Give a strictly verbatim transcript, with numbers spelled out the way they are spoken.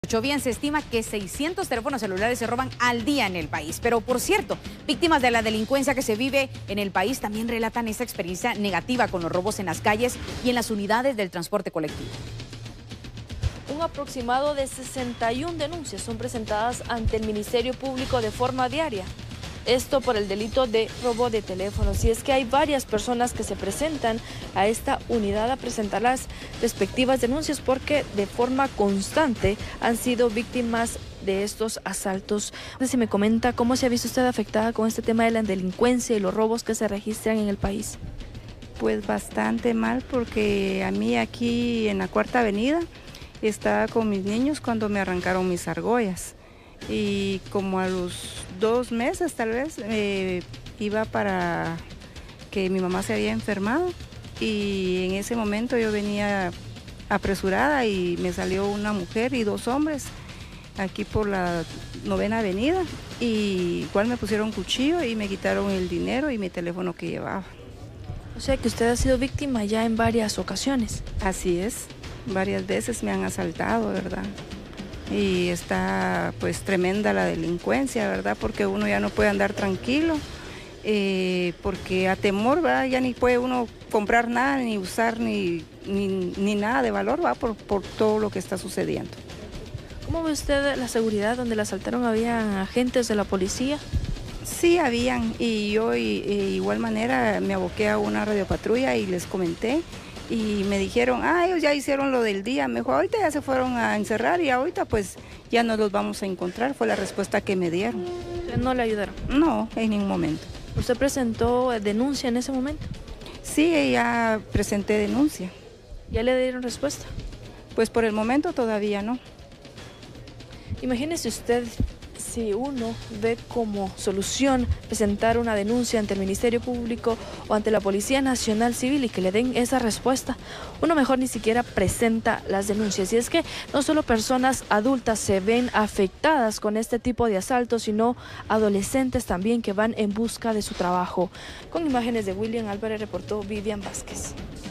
Bien, se estima que seiscientos teléfonos celulares se roban al día en el país. Pero, por cierto, víctimas de la delincuencia que se vive en el país también relatan esta experiencia negativa con los robos en las calles y en las unidades del transporte colectivo. Un aproximado de sesenta y una denuncias son presentadas ante el Ministerio Público de forma diaria. Esto por el delito de robo de teléfonos. Y es que hay varias personas que se presentan a esta unidad a presentar las respectivas denuncias porque de forma constante han sido víctimas de estos asaltos. Si me comenta cómo se ha visto usted afectada con este tema de la delincuencia y los robos que se registran en el país. Pues bastante mal, porque a mí aquí en la Cuarta Avenida estaba con mis niños cuando me arrancaron mis argollas. Y como a los dos meses tal vez eh, iba para que mi mamá se había enfermado, y en ese momento yo venía apresurada y me salió una mujer y dos hombres aquí por la Novena Avenida, y igual me pusieron cuchillo y me quitaron el dinero y mi teléfono que llevaba. O sea que usted ha sido víctima ya en varias ocasiones. Así es, varias veces me han asaltado, ¿verdad? Y está pues tremenda la delincuencia, ¿verdad? Porque uno ya no puede andar tranquilo, eh, porque a temor, ¿verdad? Ya ni puede uno comprar nada, ni usar ni, ni, ni nada de valor, ¿verdad? Por, por todo lo que está sucediendo. ¿Cómo ve usted la seguridad donde la asaltaron? ¿Habían agentes de la policía? Sí, habían, y yo y, e igual manera me aboqué a una radiopatrulla y les comenté. Y me dijeron, ah, ellos ya hicieron lo del día, mejor ahorita ya se fueron a encerrar y ahorita pues ya no los vamos a encontrar, fue la respuesta que me dieron. ¿No le ayudaron? No, en ningún momento. ¿Usted presentó denuncia en ese momento? Sí, ya presenté denuncia. ¿Ya le dieron respuesta? Pues por el momento todavía no. Imagínese usted, si uno ve como solución presentar una denuncia ante el Ministerio Público o ante la Policía Nacional Civil y que le den esa respuesta, uno mejor ni siquiera presenta las denuncias. Y es que no solo personas adultas se ven afectadas con este tipo de asaltos, sino adolescentes también que van en busca de su trabajo. Con imágenes de William Álvarez reportó Vivian Vázquez.